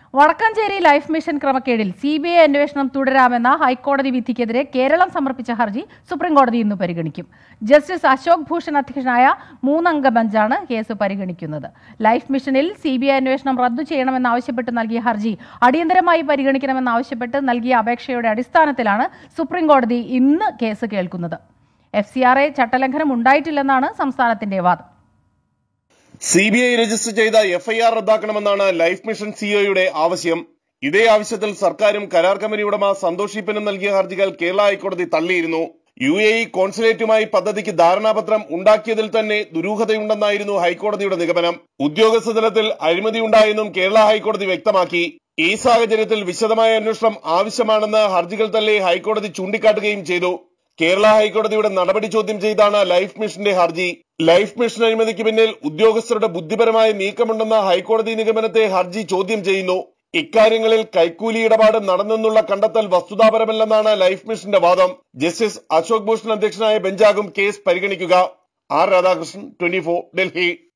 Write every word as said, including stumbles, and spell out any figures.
Vadakkanchery life mission ക്രമക്കേടിൽ C B I അന്വേഷണം തുടരാമെന്ന ഹൈക്കോടതി വിധിക്കെതിരെ കേരളം സമർപ്പിച്ച ഹർജി സുപ്രീംകോടതി ഇന്ന് പരിഗണിക്കും. ജസ്റ്റിസ് അശോക് ഭൂഷൺ അധ്യക്ഷനായ മൂന്നംഗ ബെഞ്ചാണ് കേസ് പരിഗണിക്കുന്നത്. ലൈഫ് മിഷനിൽ സി ബി ഐ അന്വേഷണം റദ്ദു ചെയ്യണമെന്നാവശ്യപ്പെട്ട് നൽകിയ ഹർജി അടിയന്തരമായി പരിഗണിക്കണമെന്നാവശ്യപ്പെട്ട് നൽകിയ അപേക്ഷയുടെ അടിസ്ഥാനത്തിലാണ് സുപ്രീംകോടതി ഇന്ന് കേസ് കേൾക്കുന്നത്. എഫ് സി ആർ എ ചട്ടലംഘനം ഉണ്ടായിട്ടില്ലെന്നാണ് സംസ്ഥാനത്തിന്റെ വാദം. സി ബി ഐ രജിസ്റ്റർ ചെയ്ത എഫ് ഐ ആർ റദ്ദാക്കണമെന്നാണ് ലൈഫ് മിഷൻ സിഇഒയുടെ ആവശ്യം. ഇതേ ആവശ്യത്തിൽ സർക്കാരും കരാർ കമ്പനി ഉടമ സന്തോഷ് ഈപ്പനും നൽകിയ ഹർജികൾ കേരള ഹൈക്കോടതി തള്ളിയിരുന്നു. യു എ ഇ കോൺസുലേറ്റുമായി പദ്ധതിക്ക് ധാരണാപത്രം ഉണ്ടാക്കിയതിൽ തന്നെ ദുരൂഹതയുണ്ടെന്നായിരുന്നു ഹൈക്കോടതിയുടെ നിഗമനം. ഉദ്യോഗസ്ഥ തലത്തിൽ അഴിമതിയുണ്ടായെന്നും കേരള ഹൈക്കോടതി വ്യക്തമാക്കി. ഈ സാഹചര്യത്തിൽ വിശദമായ അന്വേഷണം ആവശ്യമാണെന്ന് ഹർജികൾ തള്ളി ഹൈക്കോടതി ചൂണ്ടിക്കാട്ടുകയും ചെയ്തു. കേരള ഹൈക്കോടതിയുടെ നടപടി ചോദ്യം ചെയ്താണ് ലൈഫ് മിഷന്റെ ഹർജി. ലൈഫ് മിഷൻ അഴിമതിക്ക് പിന്നിൽ ഉദ്യോഗസ്ഥരുടെ ബുദ്ധിപരമായ നീക്കമുണ്ടെന്ന ഹൈക്കോടതി നിഗമനത്തെ ഹർജി ചോദ്യം ചെയ്യുന്നു. ഇക്കാര്യങ്ങളിൽ കൈക്കൂലി ഇടപാട് നടന്നെന്നുള്ള കണ്ടെത്തൽ വസ്തുതാപരമല്ലെന്നാണ് ലൈഫ് മിഷന്റെ വാദം. ജസ്റ്റിസ് അശോക് ഭൂഷൺ അധ്യക്ഷനായ ബെഞ്ചാകും കേസ് പരിഗണിക്കുക. R Radhakrishnan, twenty four, Delhi.